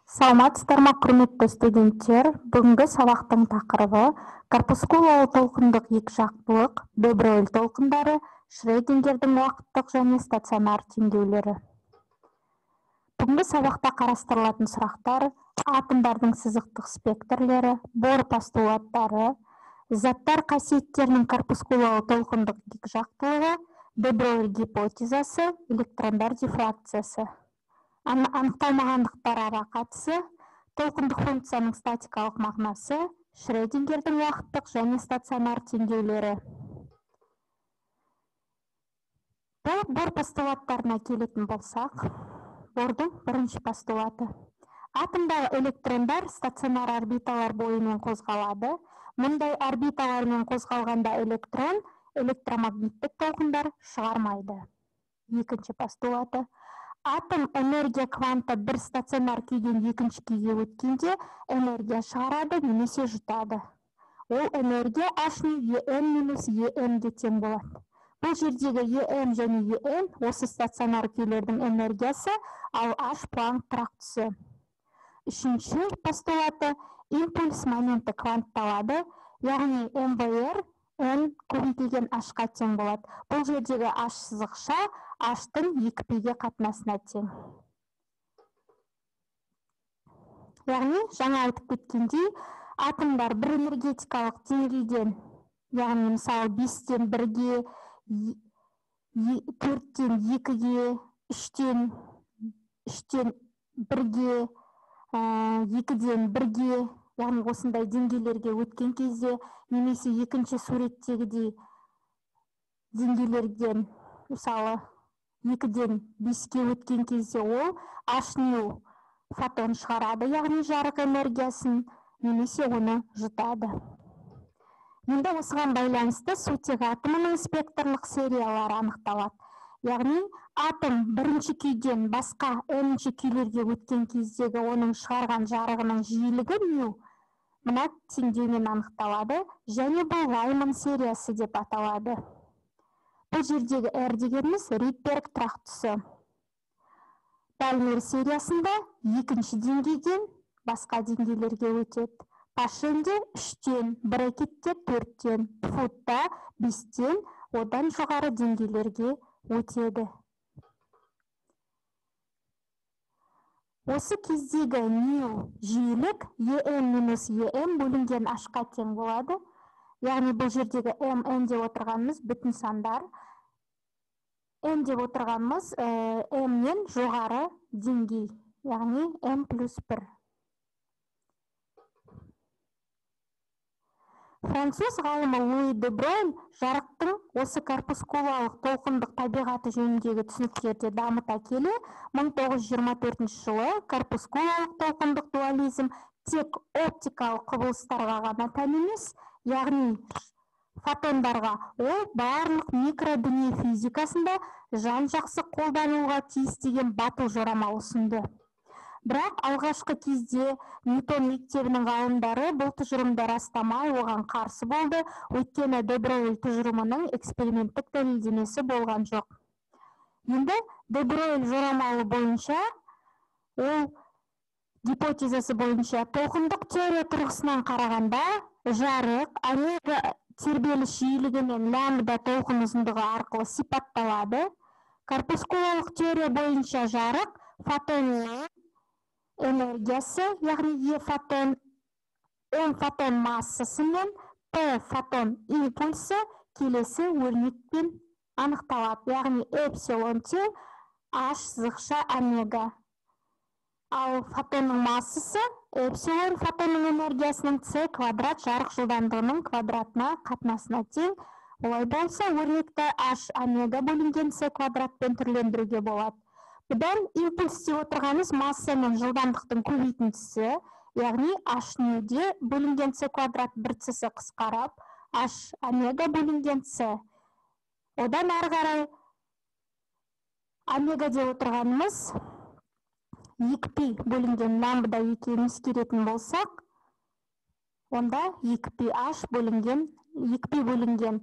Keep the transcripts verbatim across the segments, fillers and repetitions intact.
Саламатсыздарма, құрметті студенттер. Бүгінгі сабақтың тақырыбы корпускулалы толқындық екіжақтылық, де Бройль толқындары, Шредингердің уақыттық және стационар теңдеулері. Бүгінгі сабақта қарастырылатын сұрақтар: атомдардың сызықтық спектрлері, бор постулаттары, заттар қасиеттерінің корпускулалы толқындық екіжақтылығы, де Бройль гипотезасы, электрондар дифракциясы. Анықталмағандықтар ара қатысы, толқындық функцияның статикалық мағынасы, Шредингердің уақыттық және стационар теңдеулері. Бұл бор постулаттарына келетін болсақ, бордың бірінші постулаты. Атомдағы электрондар стационар орбиталар бойымен қозғалады. Мұндай орбиталармен қозғалғанда электрон электромагниттік толқындар шығармайды. Екінші постулаты. Атом энергия кванта бір стационар күйден екінші күйге өткенде энергия шығарады немесе жұтады. Ол энергия H En минус En-ге тең болады. Бұл жердегі En және En осы стационар күйлердің энергиясы, ал H Планк тұрақтысы. Үшінші постулаты: импульс моменті квантталады, яғни эм вэ эр N көбейтілген H-қа тең болады. Бұл жердегі H сызықша H-тың екі пиге қатынасына тең. Яғни, жаңа айтып кеткендей, атомдар бір энергетикалық деңгейден, яғни мысалы бестен бірге, төрттен екіге, үштен бірге, екіден бірге, яғни осындай деңгейлерге өткен кезде, немесе екінші суреттегідей деңгейлерден, мысалы екіден беске өткен кезде ол H нөл фотон шығарады, яғни жарық энергиясын, немесе оны жұтады. Енді осыған байланысты сутек атомының спектрлік сериялары анықталады. Яғни атом бірінші күйден басқа n-ші күйлерге өткен кездегі оның шығарған жарығының жиілігі нөл мына теңдеумен анықталады, және бұл Лайман сериясы деп аталады. Бұл жердегі R дегеніміз Ридберг тұрақтысы. Дальмер сериясында екінші деңгейден басқа деңгейлерге өтеді. Пашенде үштен, брекетте төрттен, футта бестен, одан жоғары деңгейлерге өтеді. Осы кездегі нөл жиілік En минус En бөлінген H-қа тең болады. Яғни бұл жердегі N деп отырғанымыз бүтін сандар. N деп отырғанымыз M-нен жоғары деңгей, яғни M плюс бір. Француз ғалымы Луи де Бройль жарықтың осы корпускулалық толқындық табиғаты жөніндегі түсініктерді дамыта келе, мың тоғыз жүз жиырма төртінші жылы корпускулалық толқындық дуализм тек оптикалық құбылыстарға ғана тән емес, яғни фотондарға, ол барлық микродүние физикасында жан-жақсы қолдануға тиіс деген батыл жорама ұсынды. Бірақ алғашқы кезде Ньютон мектебінің ғалымдары бұл тұжырымды растамай оған қарсы болды, өйткені де Бройль тұжырымының эксперименттік дәлелдемесі болған жоқ. Енді де Бройль жорамалы бойынша, ол гипотезасы бойынша толқындық теория тұрғысынан қарағанда жарық омега тербеліс жиілігімен лямбда толқын ұзындығы арқылы сипатталады. Корпускулалық теория бойынша жарық фотонның энергиясы, яғни E фотон, N фотон массасымен P фотон импульсы келесі өрнекпен анықталады, яғни эпсилон тең H сызықша омега. Ал фотонның массасы эпсилон фотонның энергиясының C квадрат жарық жылдамдығының квадратына қатынасына тең. Олай болса, өрнекті H омега бөлінген C квадратпен түрлендіруге болады. Бұдан импульс деп отырғанымыз масса мен жылдамдықтың көбейтіндісі, яғни H нөлде бөлінген C квадрат бір С қысқарап, H омега бөлінген C. Одан ары қарай омега деп отырғанымыз екі пи бөлінген лямбда екенін ескеретін болсақ, онда екі пи H бөлінген, екі пи бөлінген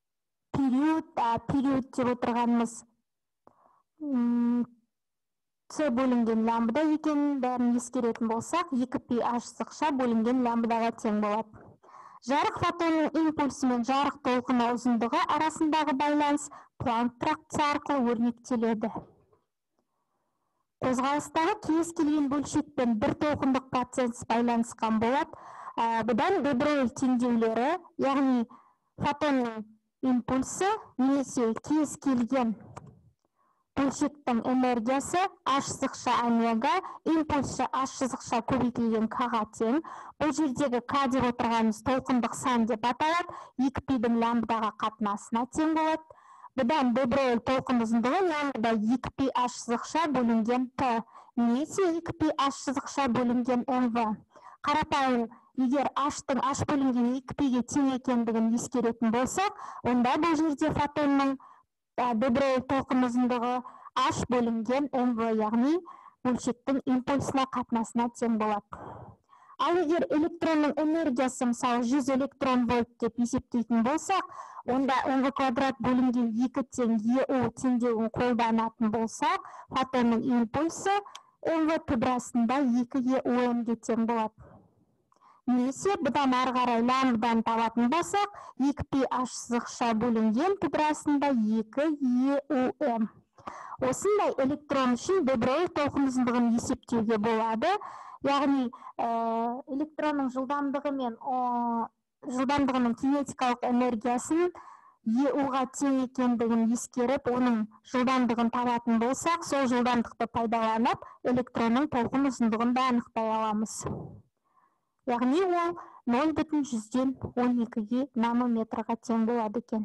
период, период деп отырғанымыз С бөлінген лямбда екенін бәрін ескеретін болсақ, екі пи H сызықша бөлінген лямбдаға тең болады. Жарық фотонның импульсы мен жарық толқыны ұзындығы арасындағы байланыс Планк трактісі арқылы өрнектеледі. Қозғалыстағы кез келген бөлшекпен бір толқындық процесс байланысқан болады. Бұдан де Бройль теңдеулері, яғни фотонның импульсы немесе кез келген бөлшектің энергиясы H сызықша омега, импульсы H сызықша көбейтілген К-ға тең. Бұл жердегі К деп отырғанымыз толқындық сан деп аталады, екі пидің лямбдаға қатынасына тең болады. Бұдан де Бройль толқын ұзындығы лямбда екі пи H сызықша бөлінген Т, немесе екі пи H сызықша бөлінген МВ. Қарапайым, егер H-тың H бөлінген екі пиге тең екендігін ескеретін болсақ, онда бұл жерде фотонның де Бройль толқын ұзындығы H бөлінген МВ, яғни бөлшектің импульсына қатынасына тең болады. Ал егер электронның энергиясы мысалы жүз электрон вольт деп есептейтін болсақ, онда МВ квадрат бөлінген екі тең ЕУ теңдеуін қолданатын болсақ, фотонның импульсы МВ түбірасында екі ЕУМ-ге тең болады. Немесе бұдан ары қарай лямбдан табатын болсақ, екі пи H сызықша бөлінген түбірасында екі ЕУМ. Осындай электрон үшін де Бройль толқын ұзындығын есептеуге болады. Яғни электронның жылдамдығы мен жылдамдығының кинетикалық энергиясын ЕУ-ға тең екендігін ескеріп, оның жылдамдығын табатын болсақ, сол жылдамдықты пайдаланып, электронның толқын ұзындығын да анықтай аламыз. Яғни ол нөл бүтін жүзден он екіге нанометрға тең болады екен.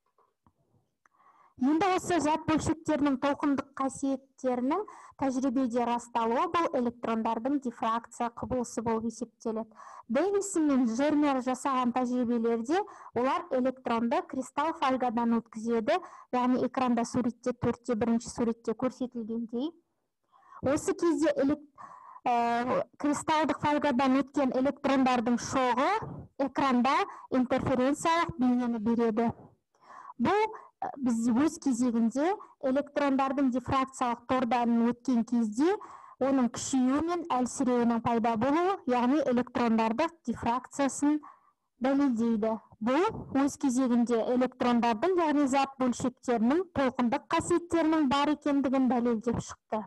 Енді осы зат бөлшектерінің толқындық қасиеттерінің тәжірибеде расталуы бұл электрондардың дифракция құбылысы болып есептеледі. Дэвисон мен Жермер жасаған тәжірибелерде олар электронды кристалл фольгадан өткізеді, яғни экранда суретте төртте бірінші суретте көрсетілгендей. Осы кезде кристалдық фольгадан өткен электрондардың шоғы экранда интерференциялық бейнені береді. Бұл біз өз кезегінде электрондардың дифракциялық тордан өткен кезде оның күшеюі мен әлсіреуінің пайда болуы, яғни электрондардың дифракциясын дәлелдейді. Бұл өз кезегінде электрондардың, яғни зат бөлшектерінің толқындық қасиеттерінің бар екендігін дәлелдеп шықты.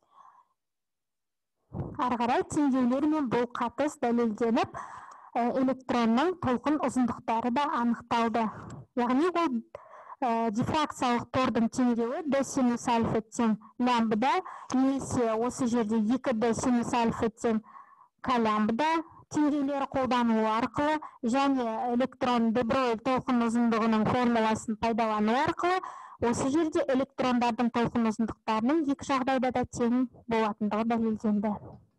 Ары қарай теңдеулер мен бұл қатыс дәлелденіп, электронның толқын ұзындықтары да анықталды. Яғни ол дифракциялық тордың теңдеуі Д синус альфа тең лямбда, немесе осы жерде екі Д синус альфа тең К лямбда теңдеулері қолдануы арқылы және электрон де Бройль толқын ұзындығының формуласын пайдалану арқылы осы жерде электрондардың толқын ұзындықтарының екі жағдайда да тең болатындығы дәлелденді.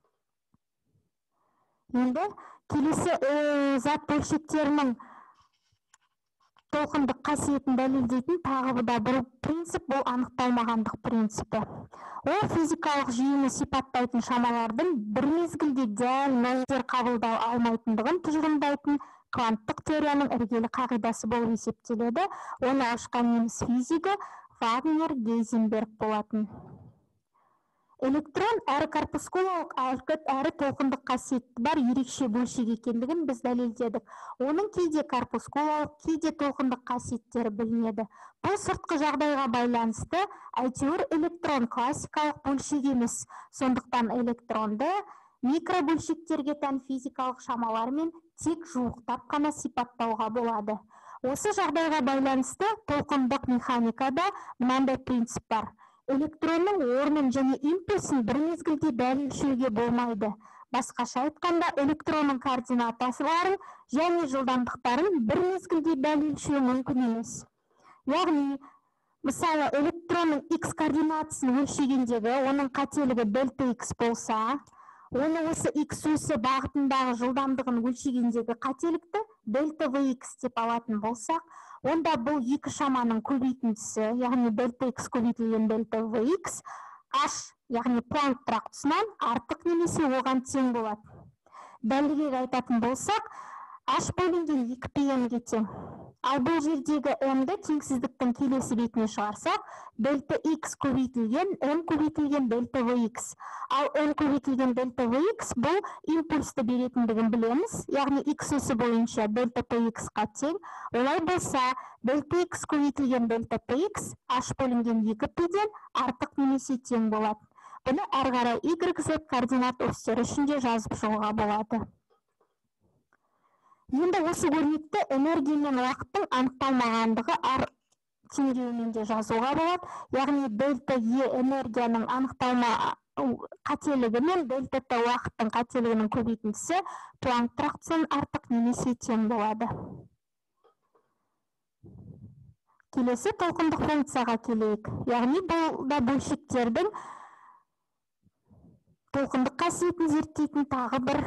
Енді келесі зат бөлшектерінің толқындық қасиетін дәлелдейтін тағы да бір принцип бұл анықталмағандық принципі. Ол физикалық жүйені сипаттайтын шамалардың бір мезгілде дәл нөлдер қабылдай алмайтындығын тұжырымдайтын кванттық теорияның іргелі қағидасы болып есептеледі. Оны ашқан неміс физигі Вагнер Гейзенберг болатын. Электрон әрі корпускулалық әрі толқындық қасиеті бар ерекше бөлшек екендігін біз дәлелдедік. Оның кейде корпускулалық, кейде толқындық қасиеттері білінеді. Бұл сыртқы жағдайға байланысты, әйтеуір электрон классикалық бөлшек емес. Сондықтан электронды микробөлшектерге тән физикалық шамалармен тек жуықтап қана сипаттауға болады. Осы жағдайға байланысты толқындық механикада мынандай принцип бар. Электронның орнын және импульсын бір мезгілде дәл өлшеуге болмайды. Басқаша айтқанда, электронның координаталарын және жылдамдықтарын бір мезгілде дәл өлшеу мүмкін емес. Яғни, мысалы, электронның X координатасын өлшегендегі оның қателігі дельта X болса, оны осы X өсі бағытындағы жылдамдығын өлшегендегі қателікті дельта V X деп алатын болсақ, онда бұл екі шаманың көбейтіндісі, яғни дельта X көбейтілген дельта V X, H, яғни Планк трактісінен артық немесе оған тең болады. Дәлірек айтатын болсақ, H бөлінген екі пи эм-ге тең. Ал бұл жердегі m-ді теңсіздіктің келесі бетіне шығарсақ, дельта x көбейтілген m көбейтілген дельта vx. Ал m көбейтілген дельта vx бұл импульсті беретіндігін білеміз, яғни x өсі бойынша дельта px-қа тең. Олай болса, дельта x көбейтілген дельта px h бөлінген екі p-ден артық немесе тең болады. Бұны әрі қарай y-z координат осьтері үшін де жазып шығуға болады. Енді осы өрнекті энергия мен уақыттың анықталмағандығы ар теңдеуімен де жазуға болады. Яғни дельта E энергияның анықталма қателігі мен дельта Т уақыттың қателігінің көбейтіндісі Планк тұрақтысының артық немесе тең болады. Келесі толқындық функцияға келейік. Яғни бұл да бөлшектердің толқындық қасиетін зерттейтін тағы бір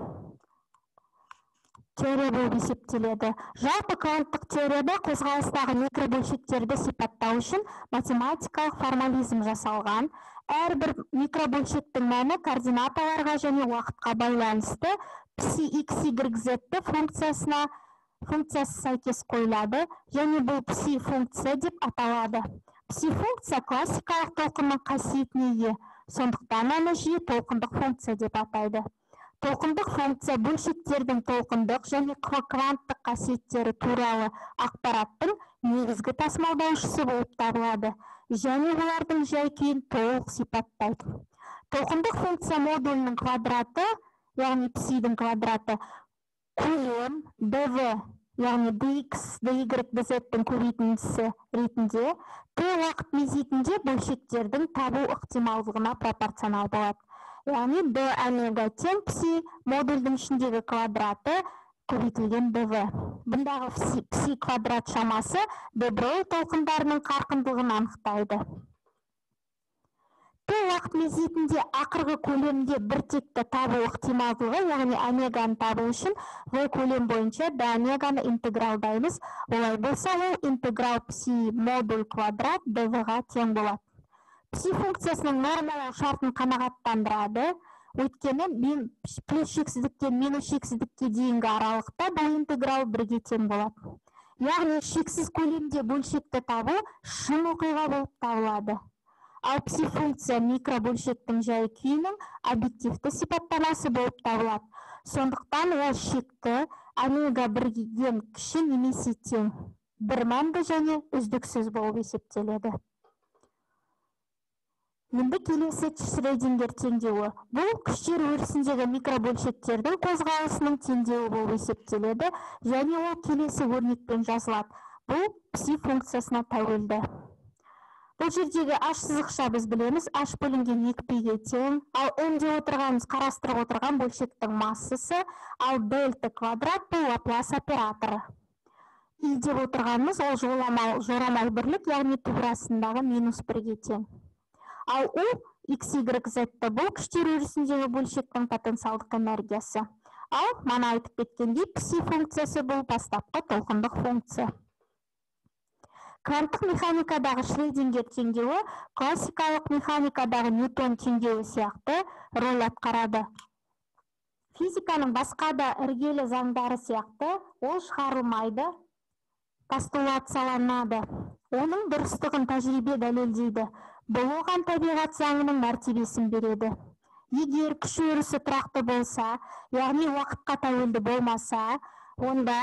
теория болып есептеледі. Жалпы кванттық теорияда қозғалыстағы микробөлшектерді сипаттау үшін математикалық формализм жасалған. Әрбір микробөлшектің мәні координаталарға және уақытқа байланысты пси икс игрек зетті функциясына функциясы сәйкес қойылады, және бұл пси функция деп аталады. Пси функция классикалық толқынның қасиетіне ие, сондықтан оны жиі толқындық функция деп атайды. Толқындық функция бөлшектердің толқындық және кванттық қасиеттері туралы ақпараттың негізгі тасымалдаушысы болып табылады, және олардың жай-күйін толық сипаттайды. Толқындық функция модулінің квадраты, яғни псидің квадраты, көлем dv, яғни dx, dy, dz-тің көбейтіндісі ретінде т уақыт мезетінде бөлшектердің табу ықтималдығына пропорционал болады. Яғни d омега тең пси модульдің ішіндегі квадраты көбейтілген dv. Бұндағы пси квадрат шамасы де Брогlie толқындарының қарқындылығын анықтайды. Т уақыт мезетінде ақырғы көлемде бір текті табу ықтималдылығы, яғни омеганы табу үшін v көлем бойынша d омеганы интегралдаймыз. Олай болса, ол интеграл пси модуль квадрат dv-ға тең болады. Пси функциясының нормалау шартын қанағаттандырады, өйткені плюс шексіздіктен минус шексіздікке дейінгі аралықта бұл интеграл бірге тең болады. Яғни шексіз көлемде бөлшекті табу шын оқиға болып табылады. Ал пси функция микробөлшектің жай-күйінің объективті сипаттамасы болып табылады. Сондықтан ол шекті омега бірден кіші немесе тең, бір мәнді және үздіксіз болып есептеледі. Енді келесі Шрёдингер теңдеуі. Бұл күштер өрісіндегі микробөлшектердің қозғалысының теңдеуі болып есептеледі, және ол келесі өрнекпен жазылады. Бұл пси функциясына тәуелді. Бұл жердегі h сызықша біз білеміз, h бөлінген екі p-ге тең, ал m деп отырғанымыз қарастырып отырған бөлшектің массасы, ал дельта квадрат бұл Лаплас операторы. И деп отырғанымыз ол жорамал бірлік, яғни тубырасындағы минус бірге тең. Ал u, x, y, z бұл күштер өрісіндегі бөлшектің потенциалдық энергиясы. Ал мана айтып кеткендей, пси функциясы бұл бастапқы толқындық функция. Кванттық механикадағы Шрёдингер теңдеуі классикалық механикадағы Ньютон теңдеуі сияқты роль атқарады. Физиканың басқа да іргелі заңдары сияқты ол шығарылмайды, постулацияланады. Оның дұрыстығын тәжірибе дәлелдейді. Бұл оған табиғат заңының мәртебесін береді. Егер күш өрісі тұрақты болса, яғни уақытқа тәуелді болмаса, онда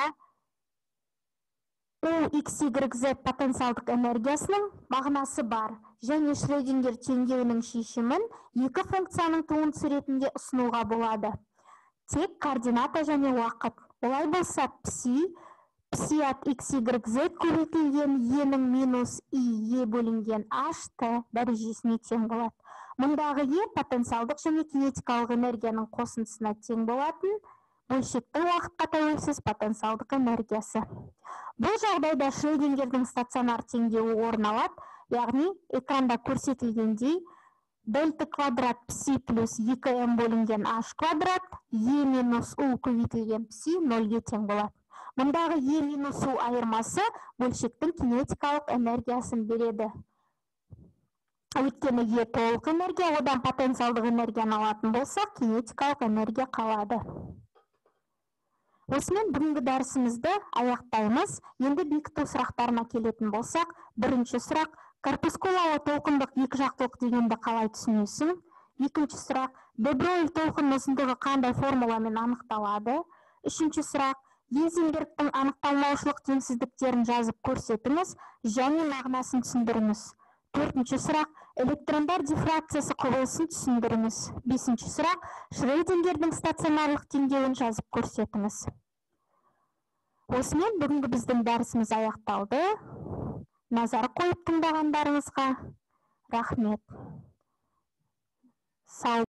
u, x, y, z потенциалдық энергиясының мағынасы бар, және Шрёдингер теңдеуінің шешімін екі функцияның туындысы ретінде ұсынуға болады. Тек координата және уақыт. Олай болса, пси пси от x, y, z көбейтілген e-нің минус i e бөлінген h t дәрежесіне тең болады. Мұндағы e потенциалдық және кинетикалық энергияның қосындысына тең болатын бөлшектің уақытқа тәуелсіз потенциалдық энергиясы. Бұл жағдайда Шрёдингердің стационар теңдеуі орын алады, яғни экранда көрсетілгендей дельта квадрат пси плюс екі m бөлінген h квадрат e минус u көбейтілген пси нөлге тең болады. Мұндағы e минус u айырмасы бөлшектің кинетикалық энергиясын береді. Өйткені e толық энергия, одан потенциалдық энергияны алатын болсақ, кинетикалық энергия қалады. Осымен бүгінгі дәрісімізді аяқтаймыз. Енді бекіту сұрақтарына келетін болсақ, бірінші сұрақ: корпускулалы толқындық екі жақтылық дегенді қалай түсінесің? Екінші сұрақ: де Бройль толқын ұзындығы қандай формуламен анықталады? Үшінші сұрақ: Гейзенбергтің анықталмаушылық теңсіздіктерін жазып көрсетіңіз және мағынасын түсіндіріңіз. Төртінші сұрақ: электрондар дифракциясы құбылысын түсіндіріңіз. Бесінші сұрақ: Шрейдингердің стационарлық теңдеуін жазып көрсетіңіз. Осымен бүгінгі біздің дәрісіміз аяқталды. Назар қойып тыңдағандарыңызға рахмет. Сау